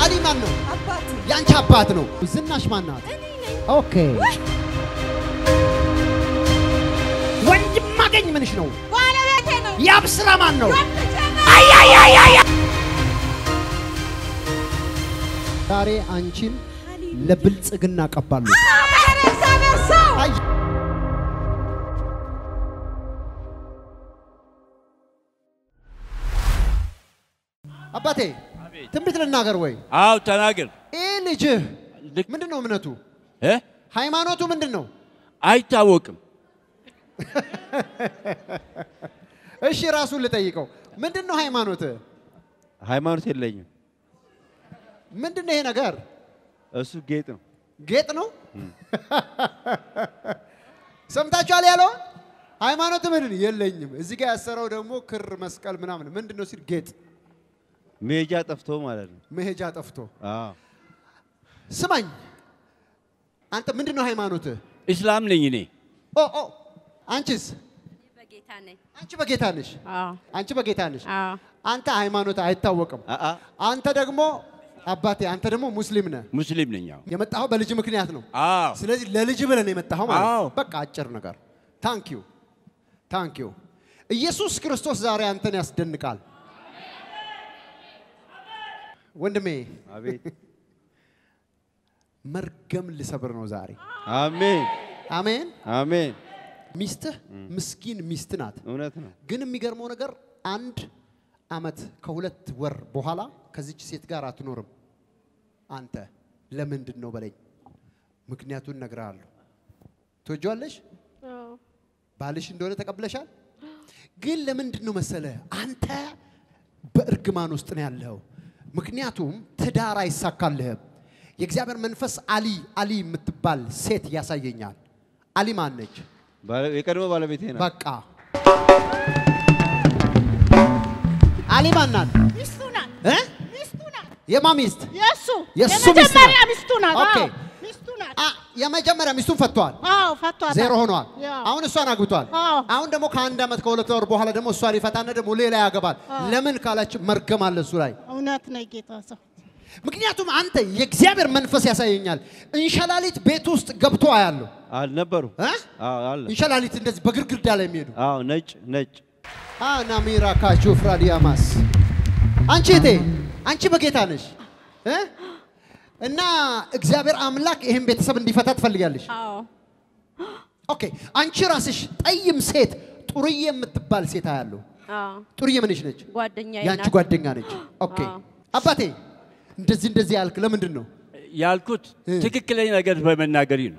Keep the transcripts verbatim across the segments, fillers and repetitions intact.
አሊ ማን ነው? አባቱ ያንቺ አባት ነው። ዝናሽ ማን ናት? እኔ ነኝ። ኦኬ ወንድም ማገኝ ምንሽ ነው? ባለቤቴ ነው። ያብስራ ማን ነው? አይ አይ አይ አይ ዛሬ አንቺን ለብልጽግና ቀባሉ። አይ አባቴ ትንቢት ልናገር ወይ? አው ተናገር። ይሄ ልጅ ምንድነው እምነቱ? እ ሃይማኖቱ ምንድነው? አይታወቅም። እሺ ራሱን ልጠይቀው። ምንድነው ሃይማኖት? ሃይማኖት የለኝም። ምንድነው ይሄ ነገር? እሱ ጌጥ ነው። ጌጥ ነው? ሰምታችኋል ያለው? ሃይማኖት ምንድነው? የለኝም። እዚህ ጋር ያሰረው ደግሞ ክር መስቀል ምናምን ምንድነው ሲል ጌጥ መሄጃ ጠፍቶ ማለት ነው። መሄጃ ጠፍቶ። አዎ ስማኝ አንተ ምንድነው ሃይማኖት? እስላም ነኝ እኔ። ኦ ኦ አንቺስ? በጌታ ነኝ። አንቺ በጌታ ነሽ? አዎ አንቺ በጌታ ነሽ? አዎ አንተ ሃይማኖት አይታወቅም። አአ አንተ ደግሞ አባቴ አንተ ደግሞ ሙስሊም ነህ። ሙስሊም ነኝ። አው የመጣው በልጅ ምክንያት ነው። አው ስለዚህ ለልጅ ብለን የመጣው ማለት አዎ። በቃ አጭር ነገር። ታንክ ዩ ታንክ ዩ። ኢየሱስ ክርስቶስ ዛሬ አንተን ያስደንቃል። ወንድሜ አቤት መርገም ልሰብር ነው ዛሬ። አሜን አሜን አሜን። ሚስትህ ምስኪን ሚስት ናት። እውነት ነው። ግን የሚገርመው ነገር አንድ አመት ከሁለት ወር በኋላ ከዚች ሴት ጋር አትኖርም። አንተ ለምንድን ነው በለኝ። ምክንያቱን ነግራለሁ። ትወጂዋለሽ? አዎ ባልሽ እንደሆነ ተቀብለሻል? ግን ለምንድን ነው መሰለ አንተ በእርግማን ውስጥ ነው ያለው። ምክንያቱም ትዳር አይሳካልህም። የእግዚአብሔር መንፈስ አሊ አሊ የምትባል ሴት ያሳየኛል። አሊ ማን ነች? የቀድሞ ባለቤቴ ነው። በቃ አሊ ማን ናት? ሚስቱ ናት። እ ሚስቱ ናት። የማሚስት የሱ የሱ የመጀመሪያ ሚስቱ ናት። ኦኬ አዎ ሚስቱ ናት። አ የመጀመሪያ ሚስቱን ፈቷል። አዎ ፈቷታል። ዜሮ ሆኗል። ያ። አሁን እሷን አግብቷል። አዎ። አሁን ደግሞ ከአንድ አመት ከሁለት ወር በኋላ ደግሞ እሷን ይፈታና ደግሞ ሌላ ያገባል። ለምን ካላችሁ መርገም አለ እሱ ላይ። እውነት ነው ጌታ ሰው። ምክንያቱም አንተ የእግዚአብሔር መንፈስ ያሳየኛል። እንሸላሊት ቤት ውስጥ ገብቶ አያለሁ። አልነበሩ? እ አዎ አለ። እንሸላሊት እንደዚህ በግርግርዳ ላይ የሚሄዱ አዎ ነጭ ነጭ አና ሚራካ ጆፍራዲያማስ አንቺ እቴ አንቺ በጌታ ነሽ እ እና እግዚአብሔር አምላክ ይሄን ቤተሰብ እንዲፈታ ትፈልጋለሽ? አዎ ኦኬ አንቺ ራስሽ ጠይም ሴት ጡርዬ የምትባል ሴት አያለሁ። አዎ ጡርዬ ምንሽ ነች? ጓደኛዬ ያንቺ ናት። ጓደኛ ነች። ኦኬ አባቴ እንደዚህ እንደዚህ ያልክ ለምንድን ነው? ያልኩት ትክክለኛ ነገር በመናገሪ ነው።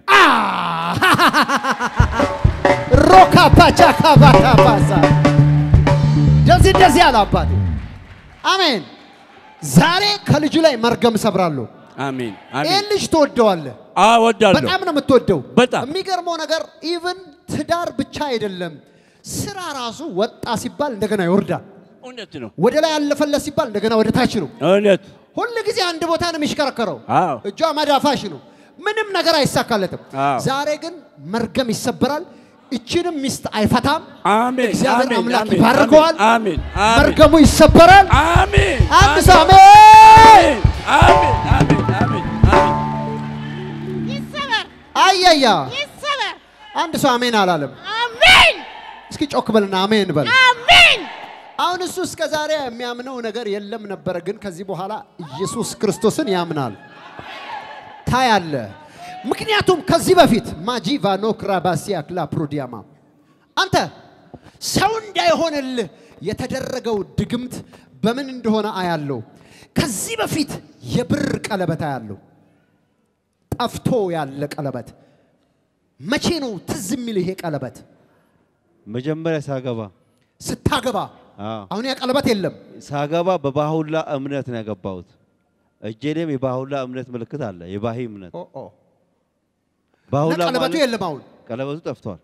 ሮካ ፓቻካ ባታ ባሳ እንደዚህ እንደዚህ ያለ አባቴ አሜን። ዛሬ ከልጁ ላይ መርገም ሰብራለሁ። አሜን ይሄ አሜን። ልጅ ትወደዋለህ? አዎ ወዳለሁ። በጣም ነው የምትወደው። በጣም የሚገርመው ነገር ኢቭን ትዳር ብቻ አይደለም ስራ ራሱ ወጣ ሲባል እንደገና ይወርዳል። እውነት ነው። ወደ ላይ ያለፈለ ሲባል እንደገና ወደ ታች ነው። እውነት ሁሉ ጊዜ አንድ ቦታ ነው የሚሽከረከረው። አዎ እጇ መዳፋሽ ነው። ምንም ነገር አይሳካለትም። አዎ ዛሬ ግን መርገም ይሰበራል። እቺንም ሚስት አይፈታም። አሜን እግዚአብሔር አሜን አምላክ አሜን ይባርከዋል። አሜን አሜን። መርገሙ ይሰበራል። አሜን አንድ ሰው አሜን አሜን አሜን አሜን አሜን። ይሰበር አያያ ይሰበር። አንድ ሰው አሜን አላለም። አሜን እስኪ ጮክ በልና አሜን በል። አሜን። አሁን እሱ እስከ ዛሬ የሚያምነው ነገር የለም ነበር፣ ግን ከዚህ በኋላ ኢየሱስ ክርስቶስን ያምናል። ታያለ። ምክንያቱም ከዚህ በፊት ማጂቫ ኖክራባሲያ ክላ ፕሮዲያማ አንተ ሰው እንዳይሆንልህ የተደረገው ድግምት በምን እንደሆነ አያለው። ከዚህ በፊት የብር ቀለበት አያለው። ጠፍቶ ያለ ቀለበት መቼ ነው ትዝ የሚል ይሄ ቀለበት? መጀመሪያ ሳገባ ስታገባ አሁን ያ ቀለበት የለም። ሳገባ በባሁላ እምነት ነው ያገባሁት። እጄም የባሁላ እምነት ምልክት አለ። የባሂ እምነት ኦ ኦ ባሁላ ቀለበቱ የለም። አሁን ቀለበቱ ጠፍቷል።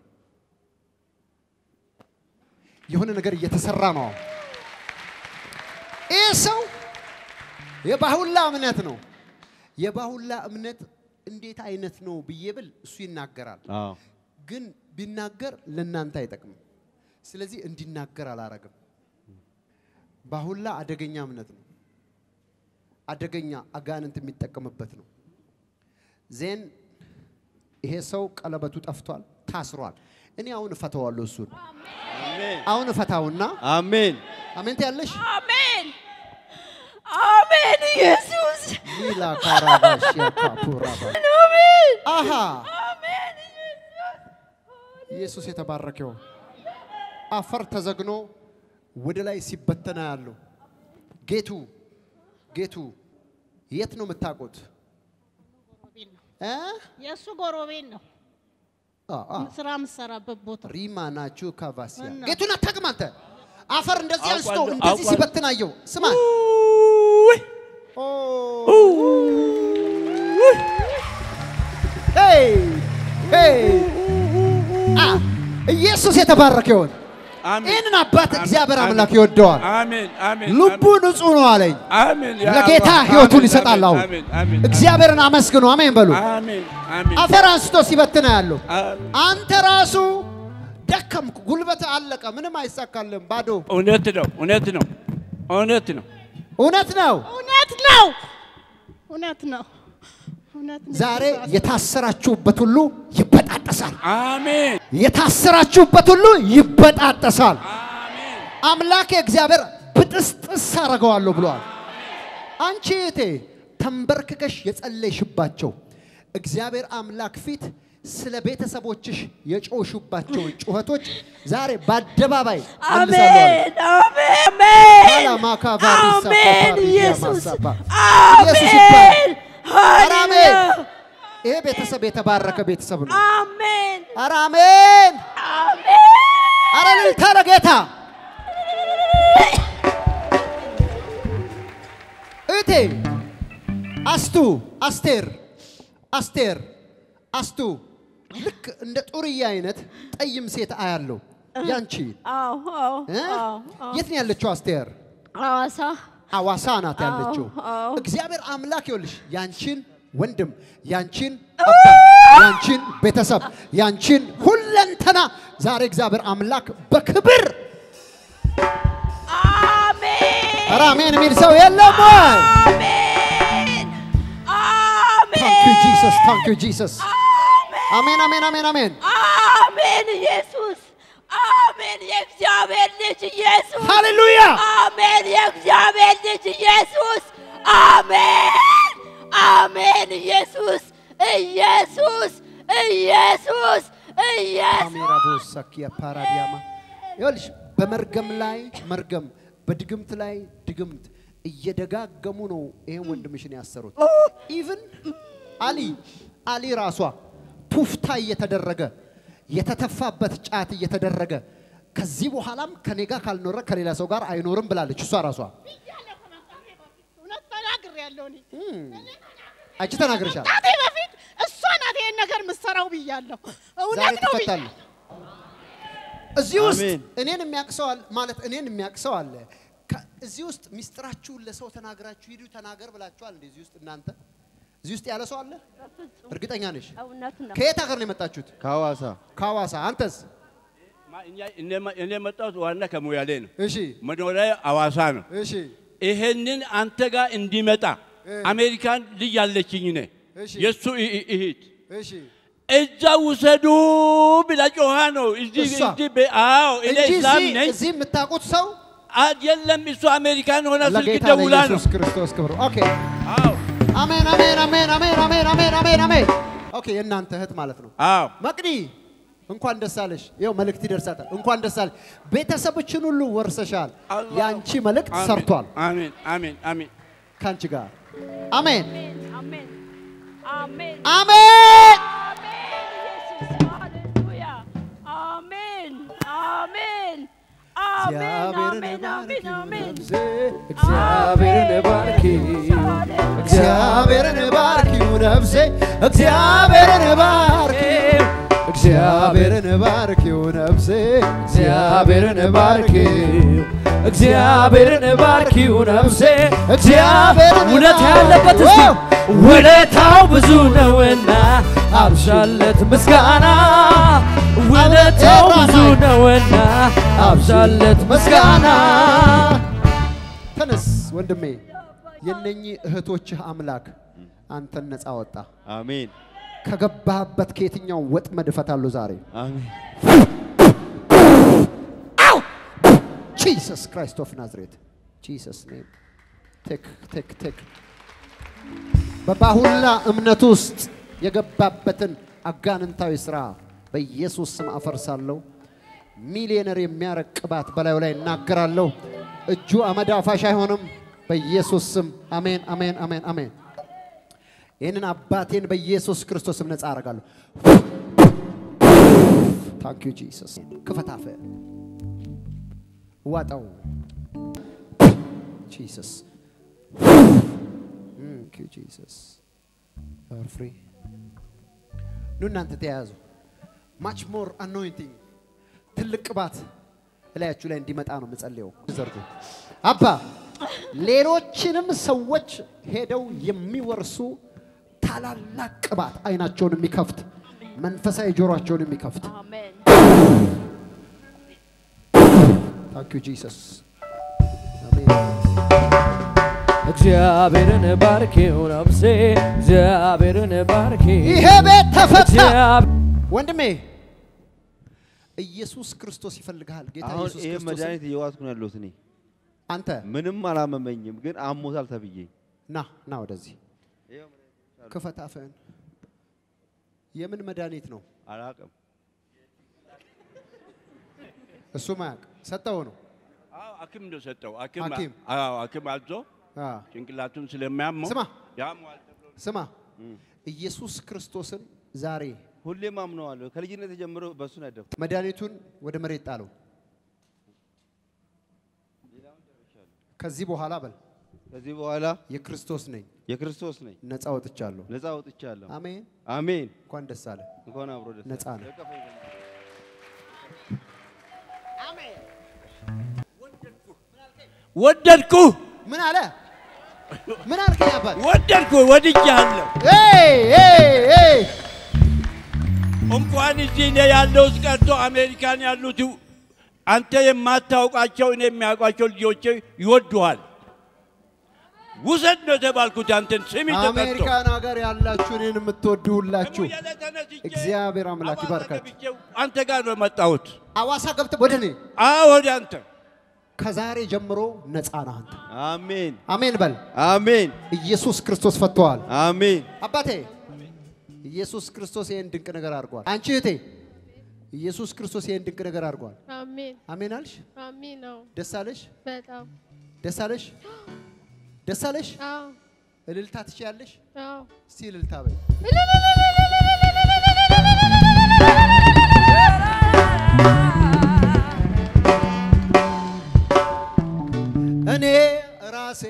የሆነ ነገር እየተሰራ ነው። ይሄ ሰው የባሁላ እምነት ነው። የባሁላ እምነት እንዴት አይነት ነው ብዬ ብል እሱ ይናገራል። አዎ ግን ቢናገር ለናንተ አይጠቅም። ስለዚህ እንዲናገር አላረግም። ባሁላ አደገኛ እምነት ነው። አደገኛ አጋንንት የሚጠቀምበት ነው ዜን ይሄ ሰው ቀለበቱ ጠፍቷል ታስሯል እኔ አሁን ፈታዋለሁ እሱን አሜን አሁን ፈታውና አሜን አሜን ታያለሽ አሜን አሜን ኢየሱስ ሊላ ካራባሽ ያካፑራባ አሜን አሃ አሜን ኢየሱስ የተባረከው አፈር ተዘግኖ ወደ ላይ ሲበተና ያለው ጌቱ ጌቱ የት ነው መታቆት እ የሱ ጎሮቤን ነው አ ስራ መስራበት ቦታ ሪማናቹ ካቫሲያ ጌቱን አታቅማንተ አፈር እንደዚህ አንስቶ እንደዚህ ሲበትናየው ስማ ኦ ሄይ ሄይ አ ኢየሱስ የተባረከው አሜን አባት እግዚአብሔር አምላክ ይወደዋል አሜን አሜን ልቡ ንጹህ ነው አለኝ አሜን ለጌታ ህይወቱን ይሰጣል አው እግዚአብሔርን አመስግኑ አሜን በሉ አሜን አሜን አፈር አንስቶ ሲበትና ያለው አንተ ራሱ ደከምኩ ጉልበት አለቀ ምንም አይሳካልም ባዶ እውነት ነው እውነት ነው እውነት ነው እውነት ነው እውነት ነው እውነት ነው እውነት ነው ዛሬ የታሰራችሁበት ሁሉ ይበጣጣሳል አሜን የታሰራችሁበት ሁሉ ይበጣጣሳል አሜን አምላክ እግዚአብሔር ብጥስጥስ አረጋዋለሁ ብሏል አንቺ እቴ ተንበርክከሽ የጸለይሽባቸው እግዚአብሔር አምላክ ፊት ስለ ቤተሰቦችሽ የጮሹባቸው ጩኸቶች ዛሬ በአደባባይ አሜን አሜን ሰላም አካባሪሳ አሜን ኢየሱስ አሜን አሜን ይሄ ቤተሰብ የተባረከ ቤተሰብ ነው አሜን አሜን አሜን አረን ተለጌታ እቴ አስቱ አስቴር አስቴር አስቱ ልክ እንደ ጡርያ አይነት ጠይም ሴት አያለው ያንቺ አዎ አዎ የት ነው ያለችው አስቴር አዋሳ አዋሳ ናት ያለችው እግዚአብሔር አምላክ ይወልሽ ያንቺን ወንድም ያንቺን አባት ያንቺን ቤተሰብ ያንቺን ሁለንተና ዛሬ እግዚአብሔር አምላክ በክብር አሜን አሜን የሚል ሰው የለም ወይ አሜን አሜን ታንክ ዩ ጂሰስ ታንክ ዩ ጂሰስ አሜን አሜን አሜን አሜን አሜን ኢየሱስ አሜን የእግዚአብሔር ልጅ ኢየሱስ ሃሌሉያ አሜን የእግዚአብሔር ልጅ ኢየሱስ አሜን አሜን ኢየሱስ ኢየሱስ ኢየሱስ ኢየሱስ አሜራ ቦሳኪያ ፓራዲያማ ይኸውልሽ በመርገም ላይ መርገም በድግምት ላይ ድግምት እየደጋገሙ ነው ይሄን ወንድምሽን ያሰሩት ኢቭን አሊ አሊ ራሷ ቱፍታ እየተደረገ የተተፋበት ጫት እየተደረገ ከዚህ በኋላም ከኔ ጋር ካልኖረ ከሌላ ሰው ጋር አይኖርም ብላለች እሷ ራሷ እውነት ተናግሬያለሁ እኔ አንቺ ተናግረሻል ታቴ በፊት እሷ ናት ይሄን ነገር መስራው ብያለሁ እውነት ነው ተፈታል እዚህ ውስጥ እኔን የሚያቅሰዋል ማለት እኔን የሚያቅሰው አለ እዚህ ውስጥ ሚስጥራችሁን ለሰው ተናግራችሁ ሂዱ ተናገር ብላችኋል እንዴ እዚህ ውስጥ እናንተ እዚህ ውስጥ ያለ ሰው አለ እርግጠኛ ነሽ እውነት ነው ከየት ሀገር ነው የመጣችሁት ካዋሳ ካዋሳ አንተስ እኔ መጣሁት ዋና ከሞያሌ ነው እሺ መኖሪያ አዋሳ ነው እሺ ይሄንን አንተ ጋር እንዲመጣ አሜሪካን ልጅ ያለችኝ ነኝ የሱ እህት እሺ እዛ ውሰዱ ብላ ጮሃ ነው እዚህ እዚህ በአው እኔ እስላም ነኝ እዚህ የምታውቁት ሰው አይደለም እሱ አሜሪካን ሆነ ስልክ ደውላ ነው ኢየሱስ ክርስቶስ ክብር ኦኬ አው አሜን አሜን አሜን አሜን አሜን አሜን አሜን አሜን ኦኬ የእናንተ እህት ማለት ነው አው መቅዲ እንኳን ደስ አለሽ ይኸው መልእክት ይደርሳታል እንኳን ደስ አለሽ ቤተሰቦችን ሁሉ ወርሰሻል ያንቺ መልእክት ሰርቷል አሜን አሜን አሜን ካንቺ ጋር አሜን አሜን አሜን አሜን አሜን አሜን እግዚአብሔርን አሜን አሜን እግዚአብሔርን ባርኪው እግዚአብሔርን ባርኪው ነፍሴ እግዚአብሔርን ባርኪው እግዚአብሔርን ባርኪው ነፍሴ እግዚአብሔርን ባርኪው እግዚአብሔርን ባርኪው ነፍሴ እግዚአብሔርን ውለታ ያለበት እስቲ ውለታው ብዙ ነውና አብዛለት ምስጋና ውለታው ብዙ ነውና አብዛለት ምስጋና ተነስ ወንድሜ የነኚህ እህቶችህ አምላክ አንተን ነፃ ወጣ አሜን ከገባህበት ከየትኛው ወጥመድ ፈታሉ ዛሬ አሜን Jesus Christ of Nazareth Jesus name take take take በባሁላ እምነት ውስጥ የገባበትን አጋንንታዊ ስራ በኢየሱስ ስም አፈርሳለሁ ሚሊዮነር የሚያረቅባት በላዩ ላይ እናገራለሁ እጁ አመዳፋሽ አይሆንም በኢየሱስ ስም አሜን አሜን አሜን አሜን ይሄንን አባቴን በኢየሱስ ክርስቶስ ስም ነፃ አረጋለሁ Thank you Jesus ክፈታፈ ዋጣው Jesus Thank you Jesus You are free ኑ እናንተ ተያዙ much more anointing ትልቅ ቅባት እላያችሁ ላይ እንዲመጣ ነው መጸለየው ዘርጉ አባ ሌሎችንም ሰዎች ሄደው የሚወርሱ ታላላቅ ቅባት አይናቸውን የሚከፍት መንፈሳዊ ጆሮአቸውን የሚከፍት አሜን Thank you Jesus አሜን እግዚአብሔርን ባርኪው ነፍሴ እግዚአብሔርን ባርኪ ይሄ ቤት ተፈታ ወንድሜ ኢየሱስ ክርስቶስ ይፈልጋል ጌታ ኢየሱስ ክርስቶስ ይሄ መድኃኒት እየዋጥኩ ነው ያለሁት እኔ አንተ ምንም አላመመኝም ግን አሞታል ተብዬ ና ና ወደዚህ ክፈታፈን የምን መድኃኒት ነው አላቀም እሱ ማያቅ ሰጠው ነው አዎ አክም ነው ሰጠው አክም አክም አዎ አክም አዞ አ ጭንቅላቱን ስለሚያመው ስማ ያሟል ተብሎ ስማ ኢየሱስ ክርስቶስን ዛሬ ሁሌም አምነዋለሁ ከልጅነት ጀምሮ በሱ ነው ያደኩት መድኃኒቱን ወደ መሬት ጣለው ከዚህ በኋላ በል ከዚህ በኋላ የክርስቶስ ነኝ የክርስቶስ ነኝ ነፃ ወጥቻለሁ ነፃ ወጥቻለሁ አሜን አሜን እንኳን ደስ አለ እንኳን አብሮ ደስ ነፃ ነው አሜን ወደድኩ ምን አለ ምን አልከኝ አባት ወደድኩ ወድጃለሁ ኤይ ኤይ ኤይ እንኳን እዚህ ነው ያለው ቀርቶ አሜሪካን ያሉት አንተ የማታውቃቸው እኔ የሚያውቃቸው ልጆች ይወዱሃል ውሰድ ነው ተባልኩት አንተን ስሚ ተቀጥቶ አሜሪካን ሀገር ያላችሁ እኔን የምትወዱላችሁ እግዚአብሔር አምላክ ይባርካችሁ አንተ ጋር ነው መጣሁት አዋሳ ገብተህ ወደ እኔ አዎ ወደ አንተ ከዛሬ ጀምሮ ነፃ ነህ አንተ አሜን አሜን በል አሜን ኢየሱስ ክርስቶስ ፈቷል አሜን አባቴ ኢየሱስ ክርስቶስ ይሄን ድንቅ ነገር አድርጓል አንቺ እህቴ ኢየሱስ ክርስቶስ ይሄን ድንቅ ነገር አድርጓል አሜን አሜን አልሽ አሜን ነው ደስ አለሽ በጣም ደስ አለሽ ደስ አለሽ አዎ እልልታ ትችያለሽ አዎ እስቲ እልልታ በይ እኔ ራሴ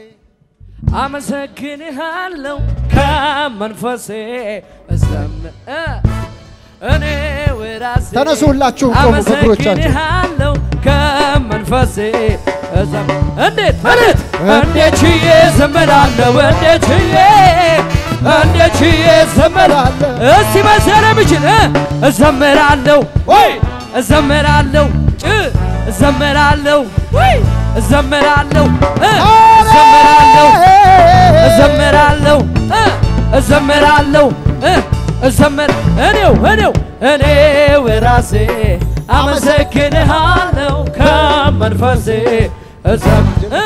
አመሰግንሃለሁ ከመንፈሴ እዘም እኔ ወራሴ ተነሱ ሁላችሁ ቆሙ በእግሮቻችሁ አመሰግንሃለሁ ከመንፈሴ እዘም እንዴት እንዴት እንዴት ችዬ ዘመራለሁ እንዴት ችዬ እንዴት ችዬ ዘመራለሁ እስቲ መሰረት ብችል እዘምራለሁ ወይ እዘምራለሁ እዘምራለሁ ወይ እዘምራለሁ እዘምራለሁ እዘምራለሁ እዘምራለሁ እዘምር እኔው እኔው እኔው ራሴ አመሰግንሃለሁ ከመንፈሴ እዘም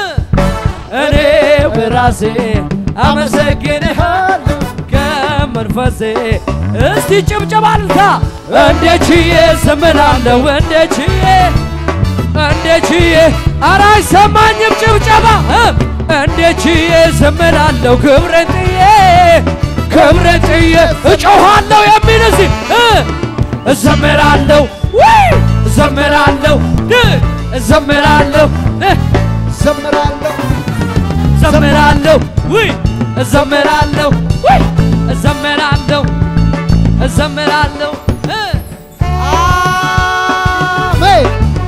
እኔው ራሴ አመሰግንሃለሁ ከመንፈሴ እስቲ ጭብጨባ ልታ እንዴችዬ እዘምራለሁ እንዴችዬ እንዴችዬ ኧረ አይሰማኝም ጭብጨባ እንዴችዬ እዘምራለሁ ክብሬን ጥዬ ክብሬን ጥዬ እጮኻለሁ የሚል እዚህ እዘምራለሁ ወይ እዘምራለሁ እዘምራለሁ ዘምራለሁ እዘምራለሁ ወይ እዘምራለሁ ወይ እዘምራለሁ እዘምራለሁ አሜን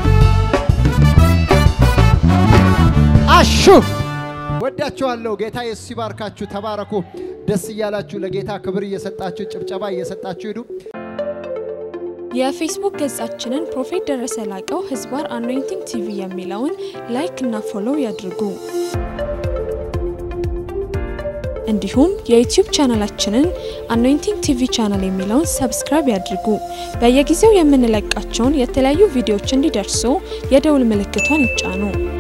አሹ ወዳችኋለሁ ጌታ ኢየሱስ ይባርካችሁ ተባረኩ ደስ እያላችሁ ለጌታ ክብር እየሰጣችሁ ጭብጨባ እየሰጣችሁ ሄዱ የፌስቡክ ገጻችንን ፕሮፌት ደረሰ ላቀው ህዝባር አኖይንቲንግ ቲቪ የሚለውን ላይክ እና ፎሎው ያድርጉ እንዲሁም የዩቲዩብ ቻናላችንን አኖይንቲንግ ቲቪ ቻናል የሚለውን ሰብስክራይብ ያድርጉ። በየጊዜው የምንለቃቸውን የተለያዩ ቪዲዮዎች እንዲደርሱ የደውል ምልክቷን ይጫኑ።